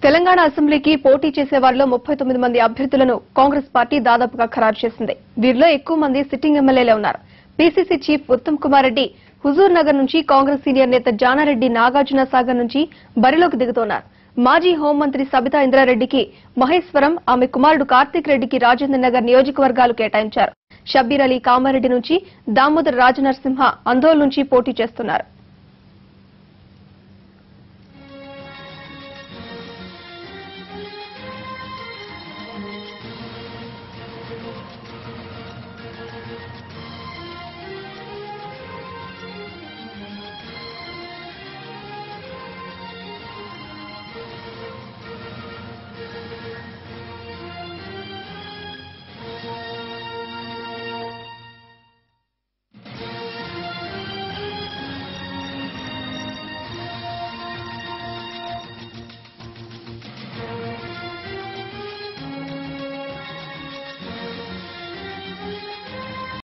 తెలంగాణ అసెంబ్లీకి పోటీ చేసే వారిలో 39 మంది అభ్యర్థులను కాంగ్రెస్ పార్టీ దాదాపుగా ఖరారు చేసింది. వీరిలో ఎక్కువ మంది సిట్టింగ్ ఎమ్మెల్యేలే ఉన్నారు. పీసీసీ చీఫ్ ఉత్తమ్ కుమార్ రెడ్డి హుజూర్ నగర్ నుంచి కాంగ్రెస్ సీనియర్ నేత జానారెడ్డి నాగార్జున సాగర్ నుంచి బరిలోకి దిగుతున్నారు. మాజీ హోంమంత్రి సబితా ఇంద్రారెడ్డికి మహేశ్వరం, ఆమె కుమారుడు కార్తిక్ రెడ్డికి రాజేంద్ర నగర్ నియోజకవర్గాలు కేటాయించారు. షబ్బీర్ అలీ కామారెడ్డి నుంచి, దామోదర్ రాజనరసింహ అందోల్ నుంచి పోటీ చేస్తున్నారు.